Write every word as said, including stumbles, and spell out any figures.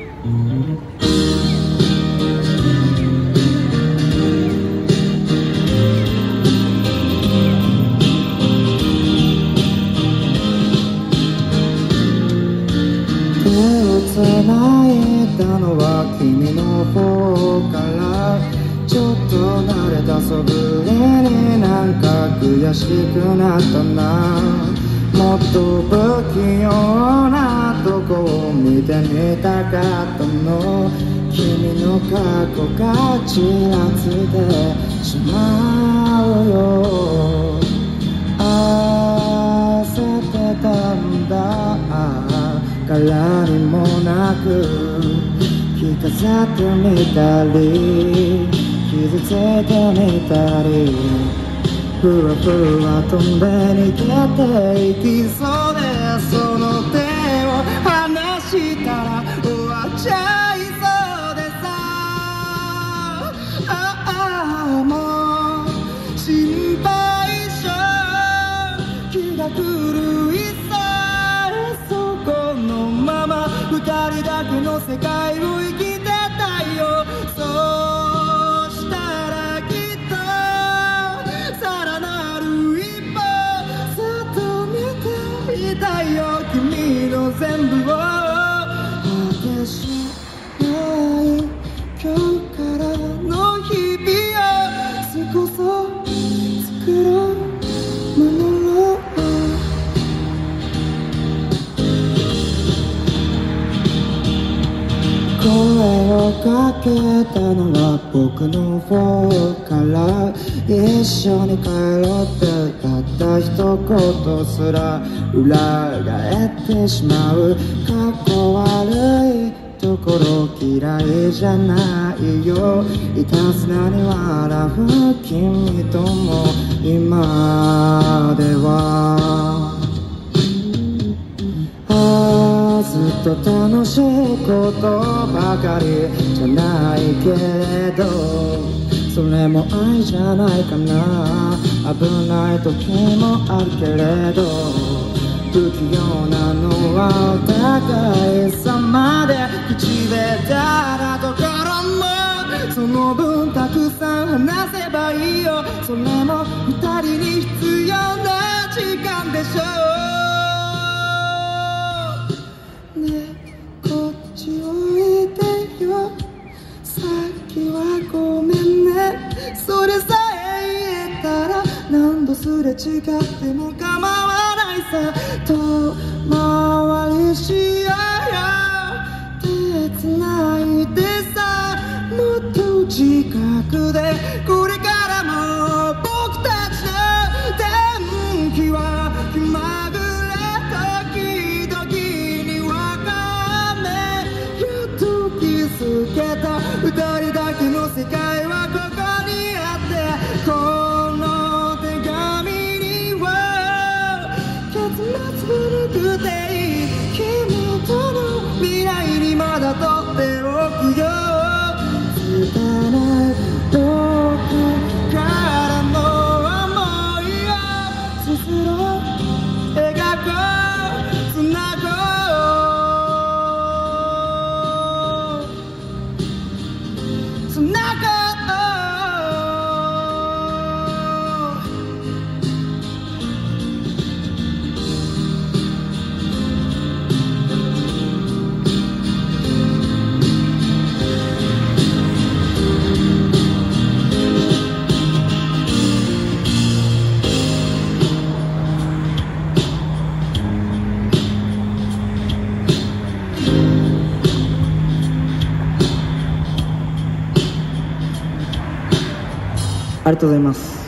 繋いだのは君の方から、ちょっと慣れたそぶりになんか悔しくなったな。もっと不器用なとこを見てみたかったの。君の過去がちらついてしまうよ。焦ってたんだからにもなく着飾ってみたり傷ついてみたり、ふわふわ飛んで逃げていきそうで、その手を離したら終わっちゃいそうでさ。ああもう心配性気が狂い二人だけの世界を生きてたいよ。そうしたらきっとさらなる一歩さっと見ていたいよ。君の全部を果てしない今日からの日々を少し作ろう守ろう。声をかけたのは僕の方から、一緒に帰ろうってたった一言すら裏返ってしまう。かっこ悪いところ嫌いじゃないよ。いたずらに笑う君とも今ではずっと楽しいことばかりじゃないけれど、それも愛じゃないかな。危ない時もあるけれど、不器用なのはお互い様で、口下手なところもその分たくさん話せばいいよ。それも二人に必要な時間でしょう。こっちおいでよ、さっきはごめんね。それさえ言えたら何度すれ違っても構わないさ。遠回りしようよ、手つないでさ。もっと近くでこれからも僕たちの天気は気まぐれ時々に分かめやっと気づけた。二人だけの世界はここにあって、この手紙には結末古くていい君との未来にまだ取っておくよ。拙いどこからの想いを綴ろう描こうつなごうつなごう。ありがとうございます。